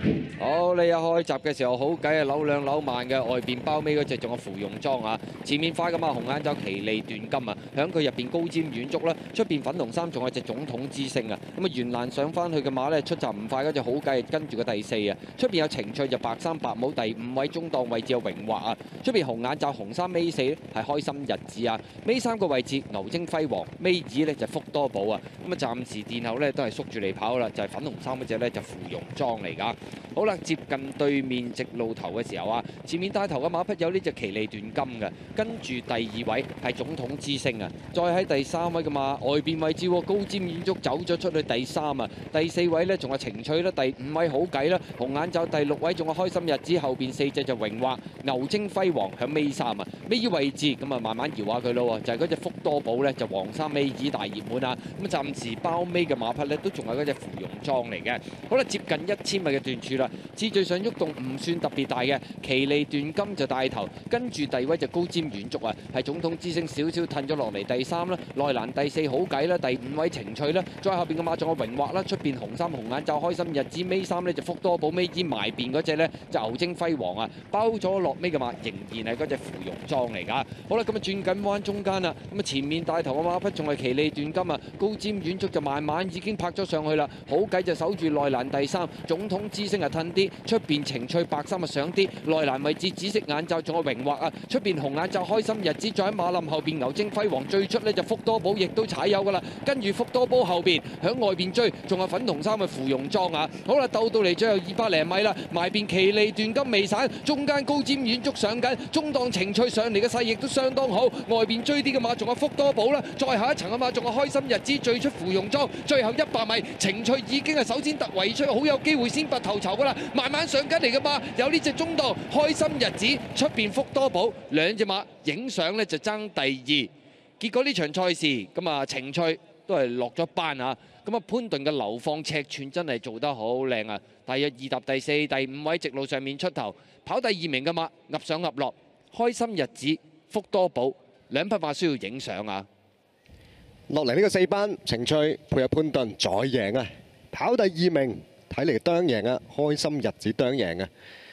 好，你一開閘嘅時候好計啊，扭兩扭慢嘅，外邊包尾嗰隻仲有芙蓉裝啊，前面快噶嘛，紅眼罩奇利斷金啊，響佢入邊高瞻遠矚啦，出邊粉紅衫仲有隻總統之星啊，咁啊原欄上翻去嘅馬呢，出閘唔快嗰隻好計，跟住個第四啊，出邊有情趣就白衫白帽，第5位中檔位置有榮華啊，出邊紅眼罩紅衫尾4咧係開心日子啊，尾3個位置牛精輝煌，尾2呢就福多寶啊，咁啊暫時殿後呢都係縮住嚟跑啦，就係粉紅衫嗰隻呢就芙蓉裝嚟㗎。好啦，接近對面直路頭嘅時候啊，前面帶頭嘅馬匹有呢隻奇利斷金嘅，跟住第2位係總統之星啊，再喺第3位嘅馬外邊位置高瞻遠矚走咗出去第3啊，第4位呢仲有情趣啦，第5位好計啦，紅眼罩第6位仲有開心日子，後邊4隻就榮華牛精輝煌響尾3啊，尾二位置咁啊慢慢搖下佢咯，就係嗰隻福多寶呢，就黃衫尾二大熱門啊，咁暫時包尾嘅馬匹呢，都仲係嗰隻芙蓉裝嚟嘅。好啦，接近1000米嘅段處啦。次序上喐動唔算特別大嘅，奇利斷金就帶頭，跟住第二位就高瞻遠矚啊，係總統之星少少褪咗落嚟第3啦，內欄第4好計啦，第5位情趣啦，再後邊嘅馬仲有榮華啦，出邊紅衫紅眼罩開心日子，尾3呢就福多寶，尾二埋邊嗰隻呢就牛精輝煌啊，包咗落尾嘅馬仍然係嗰隻芙蓉裝嚟㗎。好啦，咁啊轉緊彎中間啦，咁啊前面帶頭嘅馬匹仲係奇利斷金啊，高瞻遠矚就慢慢已經拍咗上去啦，好計就守住內欄第3，總統之星啊褪啲。出邊情趣白衫啊上啲，內欄位置紫色眼罩仲有榮華啊，出邊紅眼罩開心日子，再喺馬林後邊牛精輝煌最出呢就福多寶，亦都踩油噶啦，跟住福多寶後邊響外邊追，仲有粉紅衫嘅芙蓉裝啊，好啦鬥到嚟最後200零米啦，埋邊奇利斷金未散，中間高瞻遠矚上緊，中檔情趣上嚟嘅勢亦都相當好，外邊追啲嘅馬仲有福多寶啦，再下一層嘅馬仲有開心日子最出芙蓉裝，最後100米情趣已經係首先突圍出，好有機會先拔頭籌噶啦。慢慢上緊嚟嘅馬，有呢隻中檔開心日子，出邊福多寶兩隻馬影相呢就爭第2。結果呢場賽事咁啊情趣都係落咗班啊，咁啊潘頓嘅流放尺寸真係做得好靚啊！大約2踏第4，第5位直路上面出頭，跑第2名嘅馬噏上噏落，開心日子、福多寶兩匹馬需要影相啊！ 落嚟呢個4班情趣配合潘頓再贏啊！跑第2名。睇嚟當贏啊！開心日子當贏啊！